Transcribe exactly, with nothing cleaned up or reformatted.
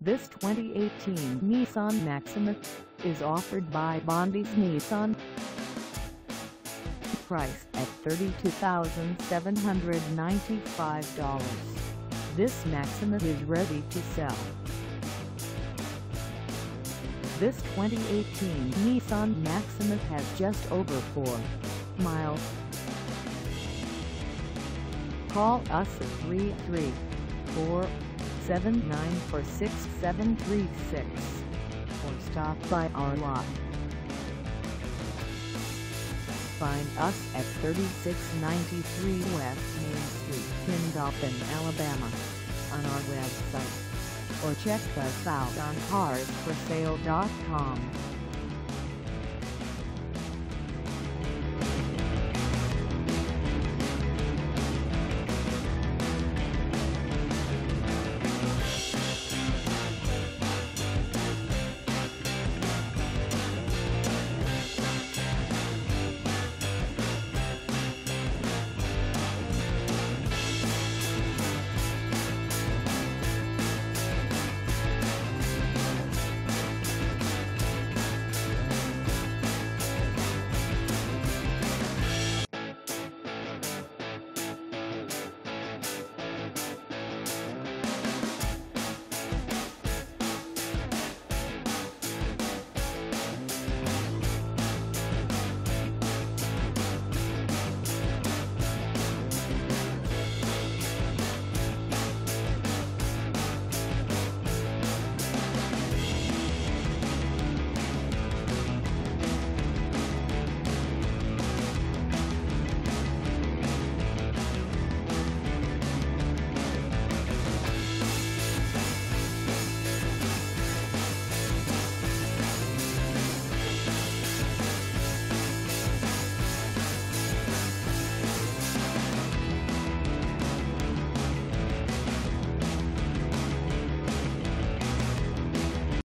This twenty eighteen Nissan Maxima is offered by Bondi's Nissan. Price at thirty-two thousand seven hundred ninety-five dollars. This Maxima is ready to sell. This twenty eighteen Nissan Maxima has just over four miles. Call us at three three four, seven nine four, six seven three six or stop by our lot. Find us at thirty-six ninety-three West Main Street in Dothan, Alabama, on our website, or check us out on cars for sale dot com.